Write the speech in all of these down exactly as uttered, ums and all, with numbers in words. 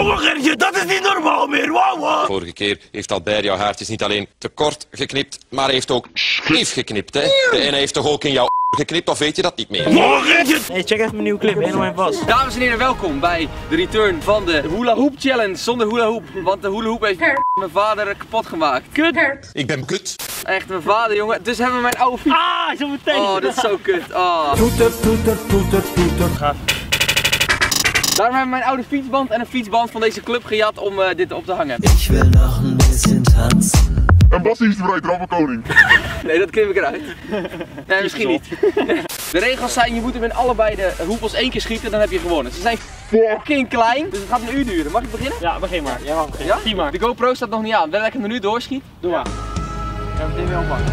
Jongen Gertje, dat is niet normaal meer, wauw wat? Vorige keer heeft Albert jouw haartjes niet alleen te kort geknipt, maar hij heeft ook scheef geknipt, hè? De ene heeft toch ook in jouw geknipt, of weet je dat niet meer? Jongen Gertje! Hey, check even mijn nieuwe clip, helemaal en vast. Dames en heren, welkom bij de return van de Hula Hoop Challenge zonder hula hoop. Want de hula hoop heeft mijn vader kapot gemaakt. Kut! Ik ben kut. Echt, mijn vader, jongen. Dus hebben we mijn oude fiets. Ah, zo meteen! Oh, dat is zo kut. Oh. Toeter, toeter, toeter, toeter. Gaaf. Daarom hebben we mijn oude fietsband en een fietsband van deze club gejat om uh, dit op te hangen. Ich will noch ein bisschen tanzen. En Bassie is de vrij trappenkoning. Nee, dat knip ik eruit. Nee, misschien niet. De regels zijn, je moet hem in allebei de hoepels één keer schieten, dan heb je gewonnen. Ze zijn fucking klein, dus het gaat een uur duren. Mag ik beginnen? Ja, begin maar. Jij mag beginnen. Ja? Zie maar. De GoPro staat nog niet aan. Wil ik hem er nu doorschiet? Doe maar. Ik ga meteen weer oppakken.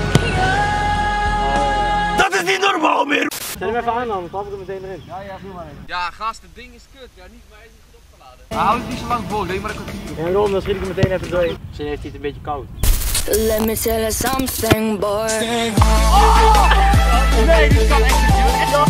Dat is niet normaal meer! Zet hem even aan dan, dan trap ik hem meteen erin. Ja, ja, doe maar even. Ja, gast, het ding is kut. Ja, niet, maar hij is niet goed opgeladen. Maar houd het niet zo lang vol, denk maar dat ik het hier. En rond, dan schiet ik hem meteen even doorheen. Misschien heeft hij het een beetje koud. Let me tell you something, boy. Oh! Nee, dit kan echt niet, joh.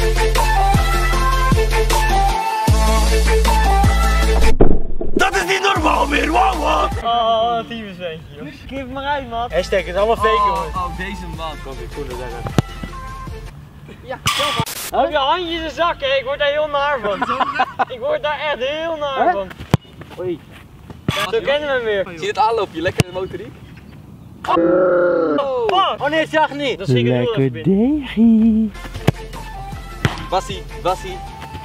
Dat is niet normaal meer, wauw wat? Oh, een tyfusventje, joh. Geef het maar uit, man. Hashtag, het is allemaal fake, Oh, jongens. oh, deze man. Kom, ik voel het zeggen. Ja, Hou je handjes in de zakken, ik word daar heel naar van. Ik word daar echt heel naar van. Oei. Zo kennen we hem weer. zie je het aanloopje, lekker in de motoriek? Oh, oh nee, het zag niet. Dat zie ik het heel even binnen. Bassie, Bassie.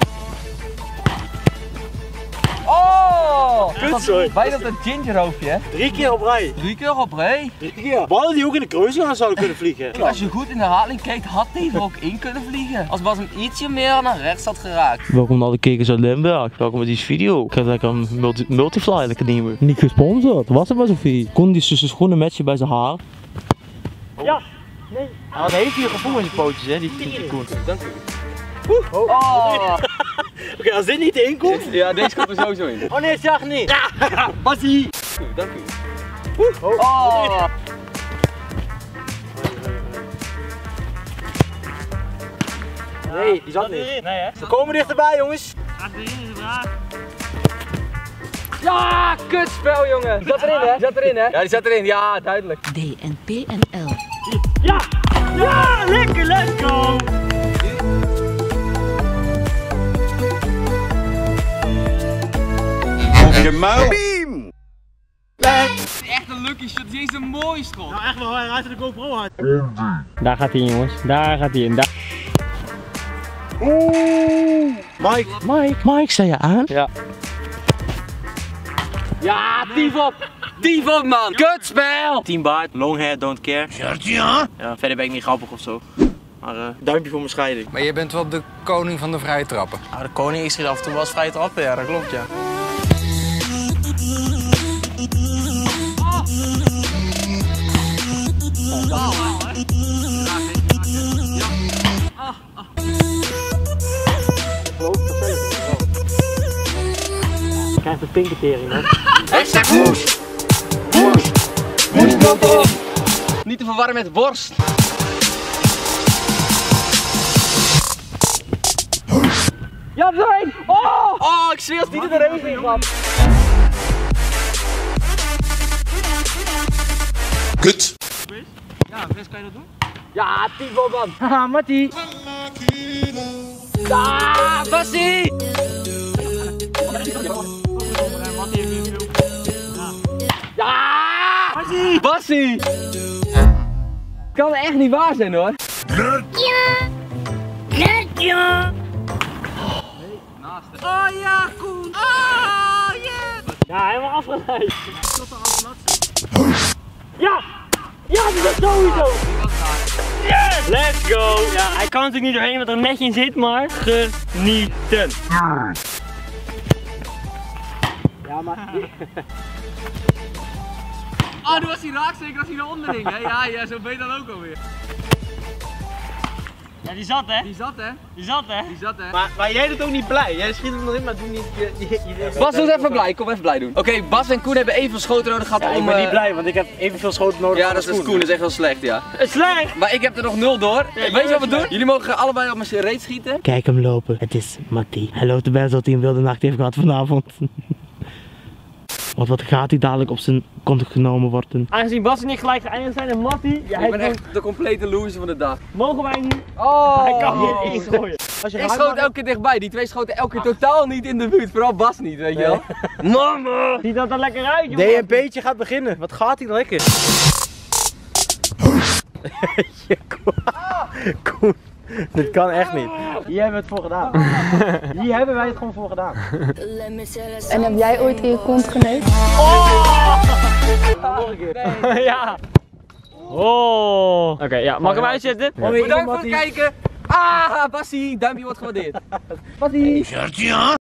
Oh! Kutzooi. Bijna op dat gingerhoofdje, hè? Drie keer op rij. Drie keer op rij. Drie keer. Ballen die ook in de kruising zouden kunnen vliegen. Als je goed in de herhaling kijkt, had deze ook in kunnen vliegen. Als Bas hem ietsje meer naar rechts had geraakt. Welkom naar de kijkers uit Limburg. Welkom bij deze video. Ik ga lekker een multi multifly lekker nemen. Niet gesponsord. Was het maar Sophie. Kon die tussen schoenen matchen bij zijn haar. Ja. Nee. Hij had heel veel gevoel in zijn pootjes, hè, die die Koen. Dank u. Oh! Oké, okay, als dit niet erin komt. Ja, deze komt er sowieso in. Oh nee, het zag niet. Ja, Bassie. Dank u. Oh! Nee, die zat niet. Nee, hè? We komen dichterbij, jongens. Gaat erin, is de vraag. Ja, kutspel, jongen. Die zat erin, hè? Die zat erin, hè? Ja, die zat erin. Ja, duidelijk. D N P N L. Ja! Ja, lekker, let's go! Je muil. Echt een lucky shot. Die is een mooie schot. Nou echt wel, hij rijdt de GoPro uit. Daar gaat hij, jongens. Daar gaat hij in. Daar. Oeh! Mike! Mike, Mike, sta je aan? Ja. Ja, tief op. Tief op, man. Kutspel. Team Baard, long hair, don't care. Gertje, ja? Ja, verder ben ik niet grappig of zo. Maar uh, duimpje voor mijn scheiding. Maar je bent wel de koning van de vrije trappen. Nou, de koning is er af en toe wel eens vrij trappen, ja, dat klopt, ja. Je krijgt een pinketering, hè? Hashtag woest. Woest. Woest.com. Niet te verwarren met worst. Ja, zijn! Oh! Oh, ik zweer als die er de regen in kwam. Kut. Ja, Fris, kan je dat doen? Ja, tief op, man. Haha, Mattie! Ja, Bassie! Ja! Bassie! Bassie! Kan echt niet waar zijn, hoor. Gertje! Gertje! Oh ja, Koen! Oh yeah! Ja, helemaal afgeleid. Ja! Ja, dat is sowieso! Yes! Let's go! Ja, hij kan natuurlijk niet doorheen wat er netje in zit, maar genieten! Ja, maar... Oh, nu was hij raak, zeker als hij naar onderling, hè? Ja, ja, zo ben je dan ook alweer. Ja, die zat hè? Die zat hè? Die zat hè? Die zat hè? Maar, maar jij doet ook niet blij. Jij schiet hem nog in, maar doe niet... Je, je, je, Bas, doe even blij. Kom even blij doen. Oké, okay, Bas en Koen hebben evenveel schoten nodig gehad ja, om... ik ben uh... niet blij, want ik heb evenveel schoten nodig. Ja, dat is Koen. Dat is echt wel slecht, ja. Slecht! Maar ik heb er nog nul door. Ja, weet je wat we doen? Jullie mogen allebei op mijn reet schieten. Kijk hem lopen. Het is Mattie. Hij loopt erbij zodat hij een wilde nacht heeft gehad vanavond. Want wat gaat hij dadelijk op zijn kont genomen worden? Aangezien Bas niet gelijk geëindigd zijn en Mattie... Ja, ik ben echt de complete loser van de dag. Mogen wij niet? Oh! Hij kan hier één gooien. Als je ik schoot elke keer dichtbij. Die twee schoten elke keer totaal niet in de buurt. Vooral Bas niet, weet je wel. Nee. Mama! Ziet dat er lekker uit, jongen? D een beetje gaat beginnen. Wat gaat hij lekker? Koen. Dit kan echt niet. Hier hebben we het voor gedaan. Hier hebben wij het gewoon voor gedaan. En heb jij ooit in je kont geneukt? Oh! Nog een keer. Ja. Oh. Oké, okay, ja. Mag ik hem uitzetten? Ja. Bedankt voor het kijken. Ah, Basie, duimpje wordt gewaardeerd. Basie.